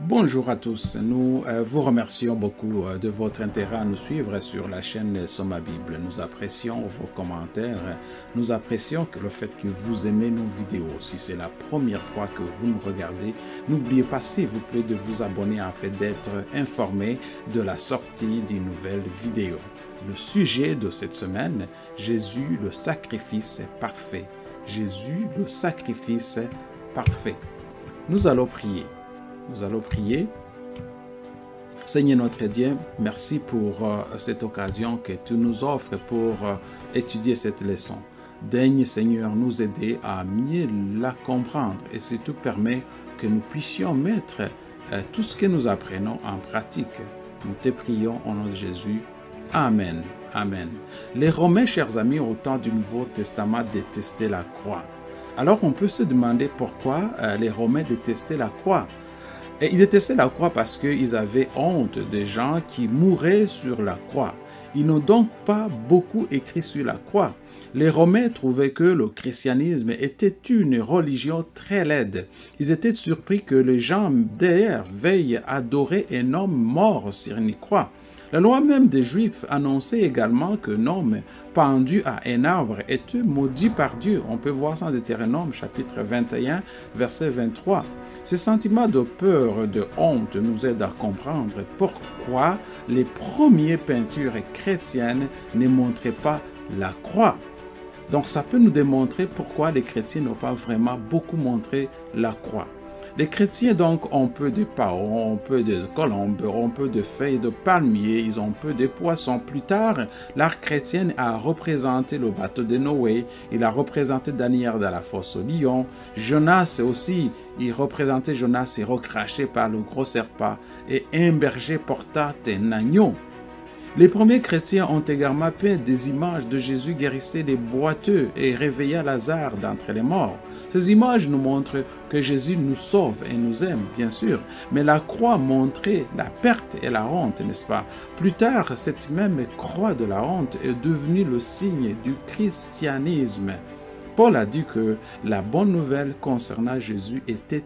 Bonjour à tous, nous vous remercions beaucoup de votre intérêt à nous suivre sur la chaîne Soma Bible. Nous apprécions vos commentaires, nous apprécions le fait que vous aimez nos vidéos. Si c'est la première fois que vous nous regardez, n'oubliez pas s'il vous plaît de vous abonner afin d'être informé de la sortie d'une nouvelle vidéo. Le sujet de cette semaine, Jésus le sacrifice parfait. Jésus le sacrifice parfait. Nous allons prier. Nous allons prier. Seigneur notre Dieu, merci pour cette occasion que tu nous offres pour étudier cette leçon. Daigne, Seigneur, nous aider à mieux la comprendre et surtout permet que nous puissions mettre tout ce que nous apprenons en pratique. Nous te prions au nom de Jésus. Amen. Amen. Les Romains, chers amis, au temps du Nouveau Testament, détestaient la croix. Alors on peut se demander pourquoi les Romains détestaient la croix. Et ils détestaient la croix parce qu'ils avaient honte des gens qui mouraient sur la croix. Ils n'ont donc pas beaucoup écrit sur la croix. Les Romains trouvaient que le christianisme était une religion très laide. Ils étaient surpris que les gens d'ailleurs veuillent adorer un homme mort sur une croix. La loi même des Juifs annonçait également qu'un homme pendu à un arbre était maudit par Dieu. On peut voir ça en Deutéronome chapitre 21, verset 23. Ce sentiment de peur, de honte nous aide à comprendre pourquoi les premières peintures chrétiennes ne montraient pas la croix. Donc ça peut nous démontrer pourquoi les chrétiens n'ont pas vraiment beaucoup montré la croix. Les chrétiens donc ont peu de paons, ont peu de colombes, ont peu de feuilles de palmier, ils ont peu de poissons. Plus tard, l'art chrétien a représenté le bateau de Noé, il a représenté Daniel dans la fosse au lion. Jonas aussi, il représentait Jonas et recraché par le gros serpent et un berger porta un agneau. Les premiers chrétiens ont également peint des images de Jésus guérissant les boiteux et réveillant Lazare d'entre les morts. Ces images nous montrent que Jésus nous sauve et nous aime, bien sûr, mais la croix montrait la perte et la honte, n'est-ce pas? Plus tard, cette même croix de la honte est devenue le signe du christianisme. Paul a dit que la bonne nouvelle concernant Jésus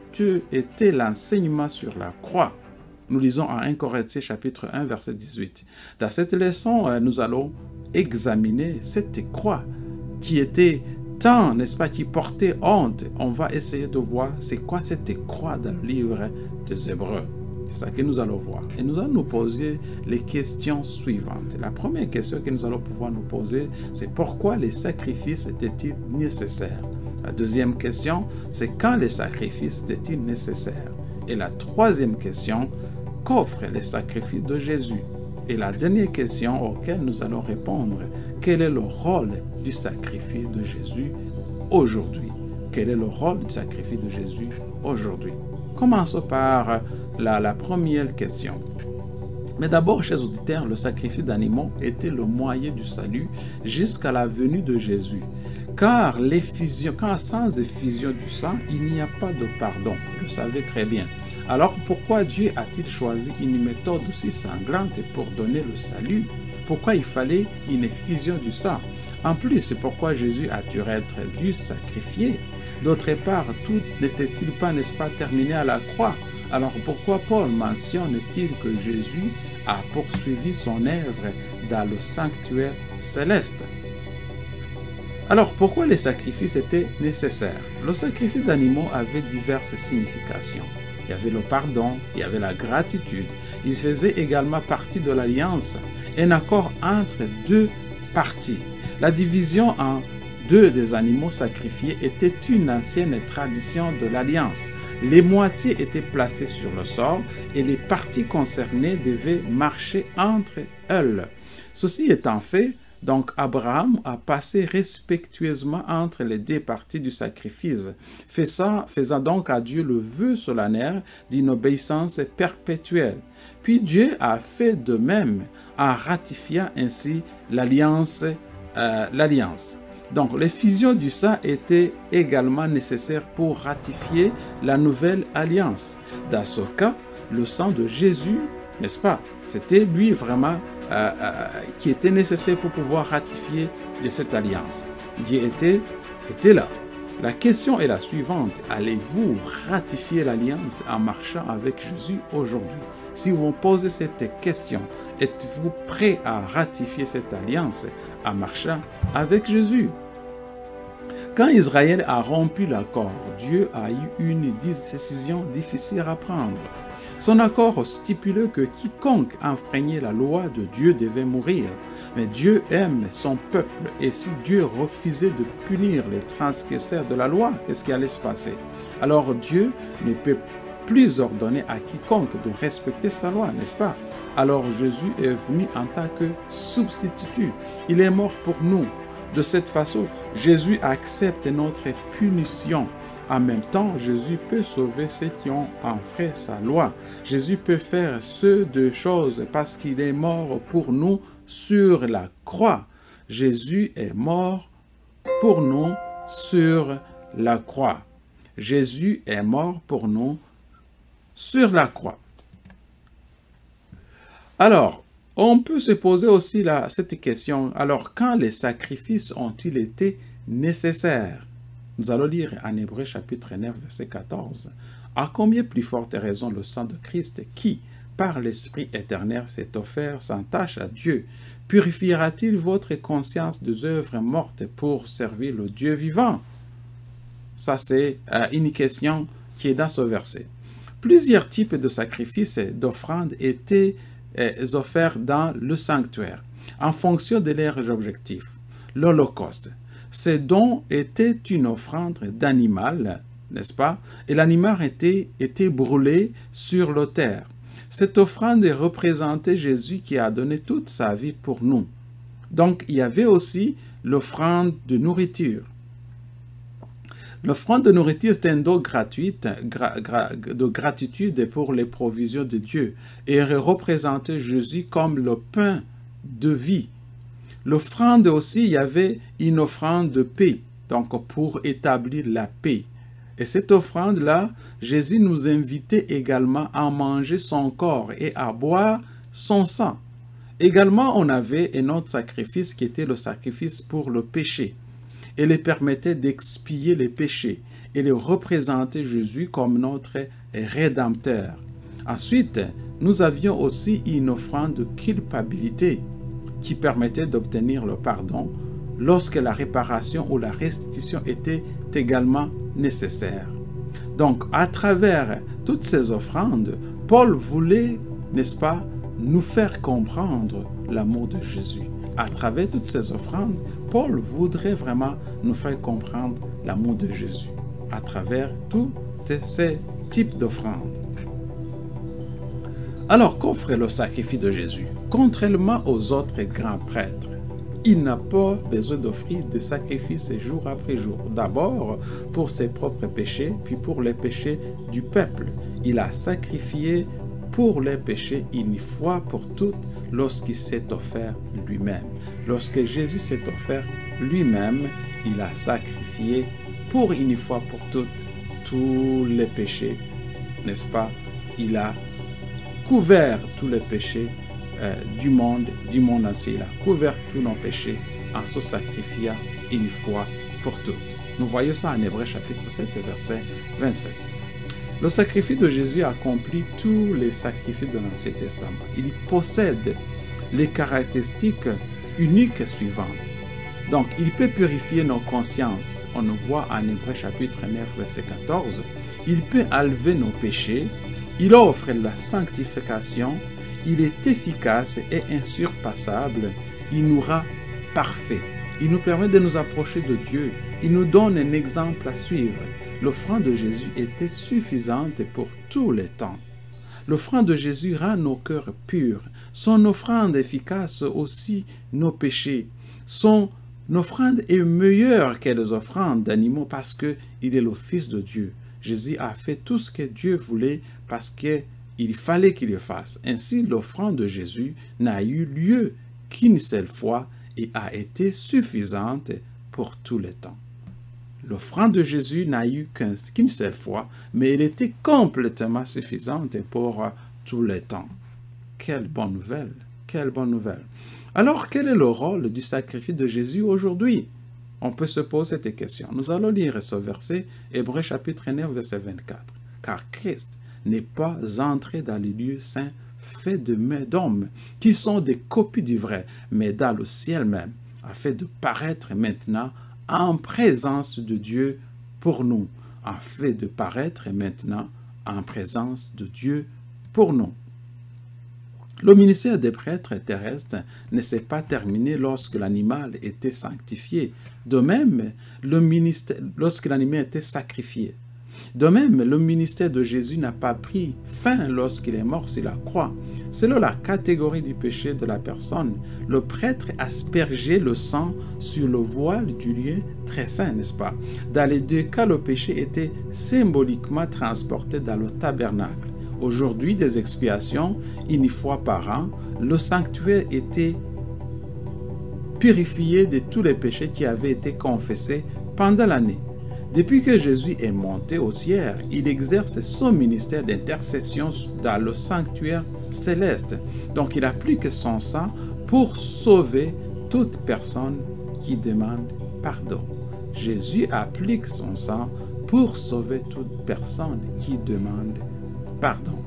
était l'enseignement sur la croix. Nous lisons en 1 Corinthiens chapitre 1 verset 18. Dans cette leçon, nous allons examiner cette croix qui était tant, n'est-ce pas, qui portait honte. On va essayer de voir c'est quoi cette croix dans le livre des Hébreux. C'est ça que nous allons voir. Et nous allons nous poser les questions suivantes. La première question que nous allons pouvoir nous poser, c'est pourquoi les sacrifices étaient-ils nécessaires? La deuxième question, c'est quand les sacrifices étaient-ils nécessaires? Et la troisième question, qu'offrent les sacrifices de Jésus? Et la dernière question auquel nous allons répondre, quel est le rôle du sacrifice de Jésus aujourd'hui? Quel est le rôle du sacrifice de Jésus aujourd'hui? Commençons par la première question. Mais d'abord, chers auditeurs, le sacrifice d'animaux était le moyen du salut jusqu'à la venue de Jésus. Car sans effusion du sang, il n'y a pas de pardon. Vous le savez très bien. Alors pourquoi Dieu a-t-il choisi une méthode aussi sanglante pour donner le salut? Pourquoi il fallait une effusion du sang? En plus, c'est pourquoi Jésus a-t-il dû sacrifier? D'autre part, tout n'était-il pas, n'est-ce pas, terminé à la croix? Alors pourquoi Paul mentionne-t-il que Jésus a poursuivi son œuvre dans le sanctuaire céleste? Alors, pourquoi les sacrifices étaient nécessaires? Le sacrifice d'animaux avait diverses significations. Il y avait le pardon, il y avait la gratitude. Il faisait également partie de l'alliance, un accord entre deux parties. La division en deux des animaux sacrifiés était une ancienne tradition de l'alliance. Les moitiés étaient placées sur le sort et les parties concernées devaient marcher entre elles. Ceci étant fait, donc Abraham a passé respectueusement entre les deux parties du sacrifice, faisant donc à Dieu le vœu solennel d'une obéissance perpétuelle. Puis Dieu a fait de même en ratifiant ainsi l'alliance. Donc l'effusion du sang était également nécessaire pour ratifier la nouvelle alliance. Dans ce cas, le sang de Jésus, n'est-ce pas, c'était lui vraiment qui était nécessaire pour pouvoir ratifier de cette alliance. Dieu était là. La question est la suivante. Allez-vous ratifier l'alliance en marchant avec Jésus aujourd'hui? Si vous vous posez cette question, êtes-vous prêt à ratifier cette alliance en marchant avec Jésus? Quand Israël a rompu l'accord, Dieu a eu une décision difficile à prendre. Son accord stipulait que quiconque enfreignait la loi de Dieu devait mourir. Mais Dieu aime son peuple et si Dieu refusait de punir les transgresseurs de la loi, qu'est-ce qui allait se passer? Alors Dieu ne peut plus ordonner à quiconque de respecter sa loi, n'est-ce pas? Alors Jésus est venu en tant que substitut. Il est mort pour nous. De cette façon, Jésus accepte notre punition. En même temps, Jésus peut sauver ceux qui ont enfreint sa loi. Jésus peut faire ces deux choses parce qu'il est mort pour nous sur la croix. Jésus est mort pour nous sur la croix. Jésus est mort pour nous sur la croix. Alors, on peut se poser aussi cette question. Alors, quand les sacrifices ont-ils été nécessaires? Nous allons lire en Hébreux chapitre 9, verset 14. À combien plus forte raison le sang de Christ, qui, par l'Esprit éternel, s'est offert sans tâche à Dieu, purifiera-t-il votre conscience des œuvres mortes pour servir le Dieu vivant? Ça, c'est une question qui est dans ce verset. Plusieurs types de sacrifices et d'offrandes étaient offerts dans le sanctuaire, en fonction de leurs objectifs. L'Holocauste. Ces dons étaient une offrande d'animal, n'est-ce pas? Et l'animal était brûlé sur l'autel. Cette offrande représentait Jésus qui a donné toute sa vie pour nous. Donc, il y avait aussi l'offrande de nourriture. L'offrande de nourriture, c'est un don gratuit, de gratitude pour les provisions de Dieu et représentait Jésus comme le pain de vie. L'offrande aussi, il y avait une offrande de paix, donc pour établir la paix. Et cette offrande-là, Jésus nous invitait également à manger son corps et à boire son sang. Également, on avait un autre sacrifice qui était le sacrifice pour le péché. Il les permettait d'expier les péchés et de représenter Jésus comme notre Rédempteur. Ensuite, nous avions aussi une offrande de culpabilité qui permettait d'obtenir le pardon lorsque la réparation ou la restitution était également nécessaire. Donc, à travers toutes ces offrandes, Paul voulait, n'est-ce pas, nous faire comprendre l'amour de Jésus. À travers toutes ces offrandes, Paul voudrait vraiment nous faire comprendre l'amour de Jésus. À travers tous ces types d'offrandes. Alors, qu'offre le sacrifice de Jésus? Contrairement aux autres grands prêtres, il n'a pas besoin d'offrir de sacrifices jour après jour. D'abord pour ses propres péchés, puis pour les péchés du peuple. Il a sacrifié pour les péchés une fois pour toutes lorsqu'il s'est offert lui-même. Lorsque Jésus s'est offert lui-même, il a sacrifié pour une fois pour toutes tous les péchés, n'est-ce pas? Il a couvert tous les péchés du monde entier. Il a couvert tous nos péchés en se sacrifiant une fois pour toutes. Nous voyons ça en Hébreux chapitre 7, verset 27. Le sacrifice de Jésus accomplit tous les sacrifices de l'Ancien Testament. Il possède les caractéristiques uniques suivantes. Donc, il peut purifier nos consciences. On le voit en Hébreux chapitre 9, verset 14. Il peut enlever nos péchés. Il offre la sanctification. Il est efficace et insurpassable. Il nous rend parfaits. Il nous permet de nous approcher de Dieu. Il nous donne un exemple à suivre. L'offrande de Jésus était suffisante pour tous les temps. L'offrande de Jésus rend nos cœurs purs. Son offrande efficace aussi nos péchés. Son offrande est meilleure que les offrandes d'animaux parce qu'il est le Fils de Dieu. Jésus a fait tout ce que Dieu voulait parce qu'il fallait qu'il le fasse. Ainsi, l'offrande de Jésus n'a eu lieu qu'une seule fois et a été suffisante pour tous les temps. L'offrande de Jésus n'a eu qu'une seule fois, mais elle était complètement suffisante pour tous les temps. Quelle bonne nouvelle! Quelle bonne nouvelle! Alors, quel est le rôle du sacrifice de Jésus aujourd'hui? On peut se poser cette question. Nous allons lire ce verset, Hébreux chapitre 9, verset 24. Car Christ n'est pas entré dans les lieux saints faits de mains d'hommes, qui sont des copies du vrai, mais dans le ciel même, afin de paraître maintenant en présence de Dieu pour nous, afin de paraître maintenant en présence de Dieu pour nous. Le ministère des prêtres terrestres ne s'est pas terminé lorsque l'animal était sanctifié. De même, lorsque l'animal était sacrifié. De même, le ministère de Jésus n'a pas pris fin lorsqu'il est mort sur la croix. Selon la catégorie du péché de la personne, le prêtre aspergeait le sang sur le voile du lieu très saint, n'est-ce pas? Dans les deux cas, le péché était symboliquement transporté dans le tabernacle. Aujourd'hui, des expiations, une fois par an, le sanctuaire était purifié de tous les péchés qui avaient été confessés pendant l'année. Depuis que Jésus est monté au ciel, il exerce son ministère d'intercession dans le sanctuaire céleste. Donc, il applique son sang pour sauver toute personne qui demande pardon. Jésus applique son sang pour sauver toute personne qui demande pardon.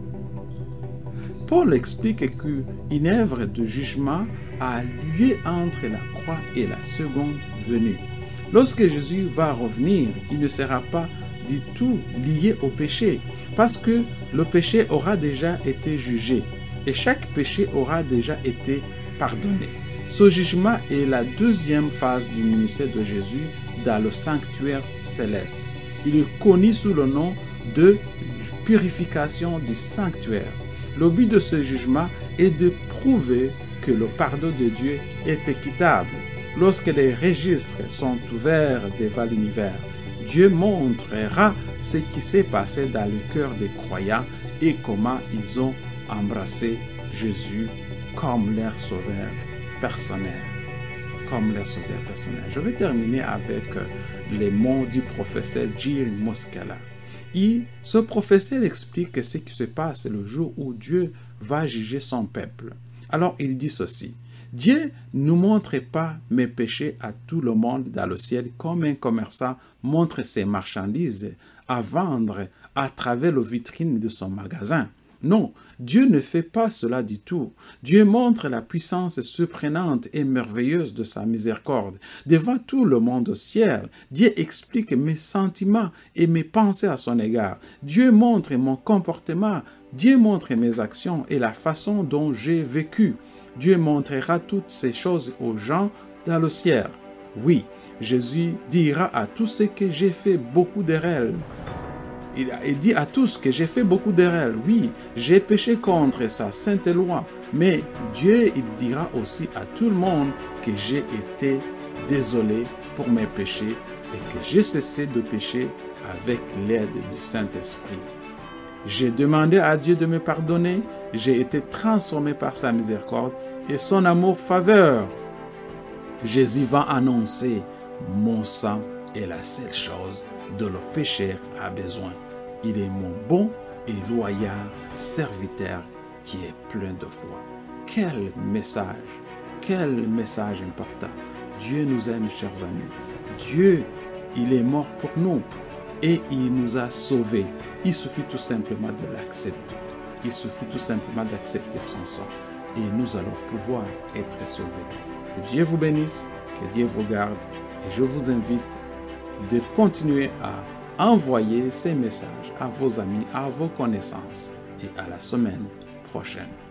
Paul explique qu'une œuvre de jugement a lieu entre la croix et la seconde venue. Lorsque Jésus va revenir, il ne sera pas du tout lié au péché, parce que le péché aura déjà été jugé et chaque péché aura déjà été pardonné. Ce jugement est la deuxième phase du ministère de Jésus dans le sanctuaire céleste. Il est connu sous le nom de purification du sanctuaire. Le but de ce jugement est de prouver que le pardon de Dieu est équitable. Lorsque les registres sont ouverts devant l'univers, Dieu montrera ce qui s'est passé dans le cœur des croyants et comment ils ont embrassé Jésus comme leur sauveur personnel. Je vais terminer avec les mots du professeur Jiri Moskala. Ce professeur explique ce qui se passe le jour où Dieu va juger son peuple. Alors il dit ceci: Dieu ne montre pas mes péchés à tout le monde dans le ciel comme un commerçant montre ses marchandises à vendre à travers les vitrines de son magasin. Non, Dieu ne fait pas cela du tout. Dieu montre la puissance surprenante et merveilleuse de sa miséricorde. Devant tout le monde au ciel, Dieu explique mes sentiments et mes pensées à son égard. Dieu montre mon comportement, Dieu montre mes actions et la façon dont j'ai vécu. Dieu montrera toutes ces choses aux gens dans le ciel. Oui, Jésus dira à tous ceux que j'ai fait beaucoup d'erreurs. Il dit à tous que j'ai fait beaucoup d'erreurs. Oui, j'ai péché contre sa sainte loi. Mais Dieu, il dira aussi à tout le monde que j'ai été désolé pour mes péchés et que j'ai cessé de pécher avec l'aide du Saint-Esprit. J'ai demandé à Dieu de me pardonner. J'ai été transformé par sa miséricorde et son amour faveur. Jésus va annoncer: mon sang est la seule chose dont le pécheur a besoin. Il est mon bon et loyal serviteur qui est plein de foi. Quel message important. Dieu nous aime, chers amis. Dieu, il est mort pour nous et il nous a sauvés. Il suffit tout simplement de l'accepter. Il suffit tout simplement d'accepter son sang et nous allons pouvoir être sauvés. Que Dieu vous bénisse, que Dieu vous garde et je vous invite de continuer à envoyer ces messages à vos amis, à vos connaissances et à la semaine prochaine.